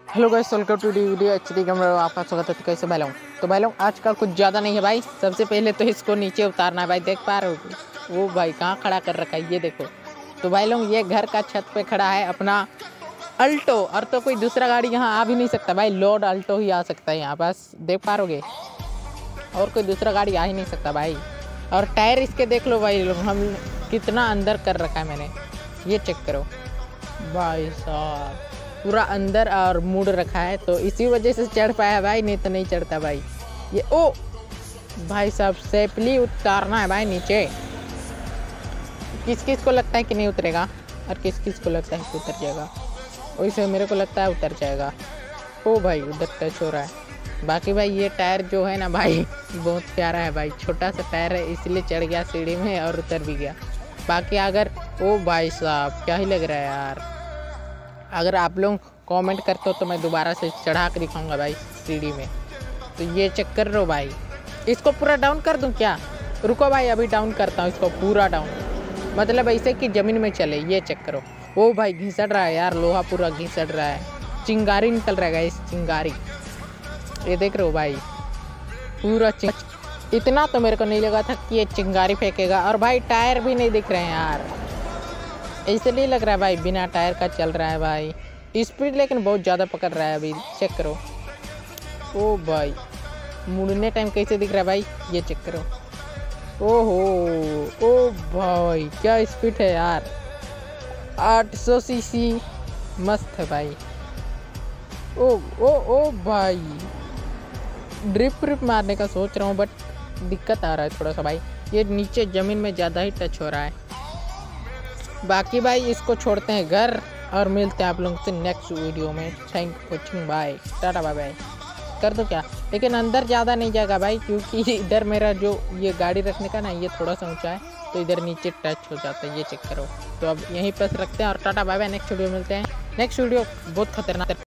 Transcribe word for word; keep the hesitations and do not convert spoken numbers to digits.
Hello guys, welcome to the video H D camera. आपका स्वागत है। तो कैसे भाई लोग तो भाई लोग आज का कुछ ज़्यादा नहीं है भाई। सबसे पहले तो इसको नीचे उतारना है भाई। देख पा रहे हो वो भाई कहाँ खड़ा कर रखा है, ये देखो। तो भाई लोग ये घर का छत पे खड़ा है अपना अल्टो, और तो कोई दूसरा गाड़ी यहाँ आ भी नहीं सकता भाई। लोड अल्टो ही आ सकता है यहाँ पास, देख पा रहोगे, और कोई दूसरा गाड़ी आ ही नहीं सकता भाई। और टायर इसके देख लो भाई लोग, हम कितना अंदर कर रखा है मैंने, ये चेक करो भाई साहब, पूरा अंदर और मुड़ रखा है। तो इसी वजह से चढ़ पाया भाई, नहीं तो नहीं चढ़ता भाई। ये ओ भाई साहब सेफली उतारना है भाई नीचे। किस किस को लगता है कि नहीं उतरेगा, और किस किस को लगता है कि उतर जाएगा। वैसे मेरे को लगता है उतर जाएगा। ओ भाई उधर टच हो रहा है। बाकी भाई ये टायर जो है ना भाई बहुत प्यारा है भाई। छोटा सा टायर है इसलिए चढ़ गया सीढ़ी में और उतर भी गया। बाकी अगर ओ भाई साहब क्या ही लग रहा है यार। अगर आप लोग कमेंट करते हो तो मैं दोबारा से चढ़ा कर दिखाऊंगा भाई सीढ़ी में। तो ये चेक कर रहे हो भाई, इसको पूरा डाउन कर दूं क्या? रुको भाई अभी डाउन करता हूँ इसको पूरा डाउन, मतलब ऐसे कि ज़मीन में चले। ये चेक करो, ओ भाई घिसट रहा है यार, लोहा पूरा घिसट रहा है, चिंगारी निकल रहा है इस चिंगारी। ये देख रहे हो भाई पूरा चिंग। इतना तो मेरे को नहीं लगा था कि ये चिंगारी फेंकेगा। और भाई टायर भी नहीं दिख रहे हैं यार, इसलिए लग रहा है भाई बिना टायर का चल रहा है भाई। स्पीड लेकिन बहुत ज़्यादा पकड़ रहा है अभी, चेक करो। ओ भाई मुड़ने टाइम कैसे दिख रहा है भाई, ये चेक करो। ओहो ओ भाई क्या स्पीड है यार, आठ सौ सीसी मस्त है भाई। ओ ओ ओ भाई ड्रिप व्रिप मारने का सोच रहा हूँ, बट दिक्कत आ रहा है थोड़ा सा भाई। ये नीचे ज़मीन में ज़्यादा ही टच हो रहा है। बाकी भाई इसको छोड़ते हैं घर, और मिलते हैं आप लोगों से नेक्स्ट वीडियो में। Thank you watching, bye, tata bye bye. कर दो क्या, लेकिन अंदर ज़्यादा नहीं जाएगा भाई, क्योंकि इधर मेरा जो ये गाड़ी रखने का ना ये थोड़ा सा ऊंचा है, तो इधर नीचे टच हो जाता है। ये चेक करो। तो अब यहीं पर रखते हैं और tata bye bye. Next video मिलते हैं। नेक्स्ट वीडियो बहुत खतरनाक